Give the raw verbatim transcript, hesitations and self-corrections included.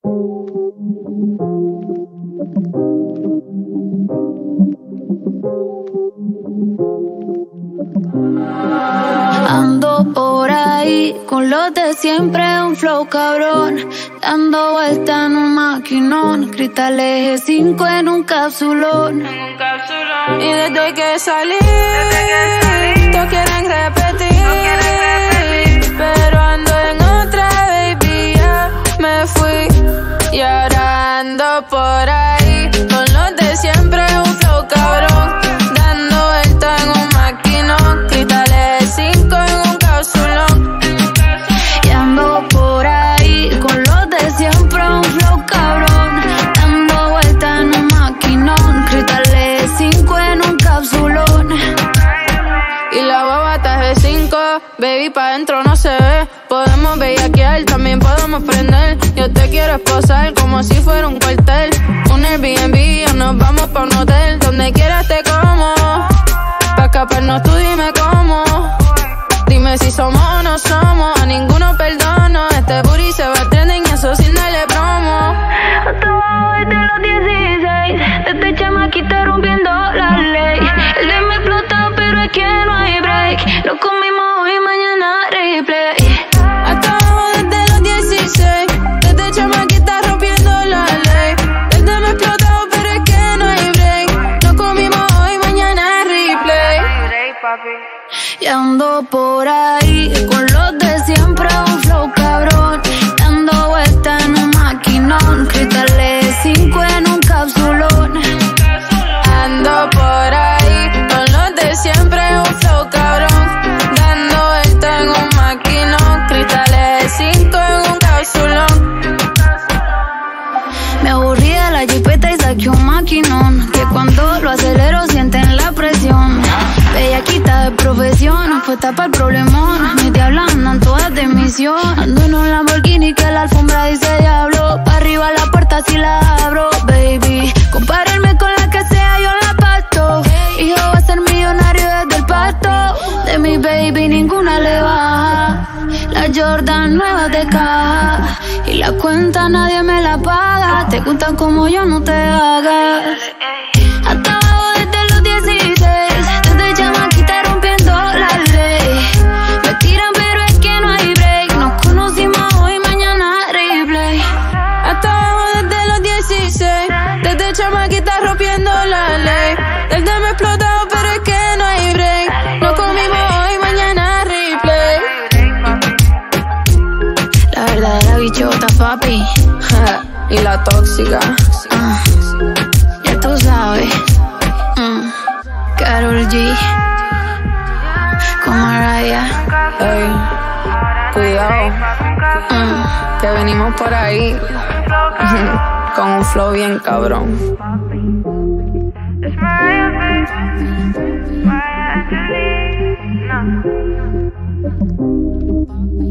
Ando por ahí con los de siempre, un flow cabrón, dando vuelta en un maquinón, cristal eje cinco en un capsulón. Y desde que salí, todos quieren repetir, pero ando en otra, baby, ya me fui. Y ahora ando por ahí con los de siempre, un flow cabrón, dando vuelta en un maquinón, cristales cinco en un capsulón. Y ando por ahí con los de siempre, un flow cabrón, dando vuelta en un maquinón, cristales cinco en un capsulón. Y la baba está G cinco, baby, pa' dentro no se ve. Podemos bellaquear, también podemos prender. Yo te quiero esposar como si fuera un cuartel, un Airbnb o nos vamos pa' un hotel. Donde quieras te como, pa' escaparnos tú dime cómo. Dime si somos o no somos, a ninguno perdono. Este booty se va trending y eso sin darle promo. Hasta abajo desde los dieciséis, desde chamaquita rompiendo la ley. El de me explotó pero es que no hay break, lo comimos hoy, mañana replay. Hasta abajo desde los dieciséis, desde chamaquita rompiendo la ley. El de me explotó pero es que no hay break, lo comimos hoy, mañana replay. Y ando por ahí con los de siempre, un flow cabrón, dando vuelta en un maquinón, cristales cinco en un capsulón. Ando por ahí con los de siempre, un flow cabrón, dando vuelta en un maquinón, cristales cinco en un capsulón. Me aburrí de la jipeta y saqué un maquinón, que cuando lo acelero sienten la presión. Bellaquita de profesión, puesta para el problemón. Mis diablas andan todas de misión. Ando en un Lamborghini que la alfombra dice diablo. Pa' arriba la puerta si la abro, baby. Compárenme con la que sea, yo la pasto. Hijo va a ser millonario desde el pasto. De mi baby ninguna le baja. La Jordan nueva de caja, y la cuenta nadie me la paga. Te gustan como yo, no te hagas. Hasta abajo desde los dieciséis, desde chamaquita rompiendo la ley. Me tiran pero es que no hay break, nos conocimos hoy, mañana replay. Hasta abajo desde los dieciséis, desde chamaquita rompiendo la ley. Desde me explotado pero es que no hay break, nos comimos hoy, mañana replay. La verdadera bichota, papi. Y la tóxica, uh, ya tú sabes. mm. Karol G con Mariah. Ey, cuidado, mm. que venimos por ahí con un flow bien cabrón. It's Mariah, baby. Mariah Angelina.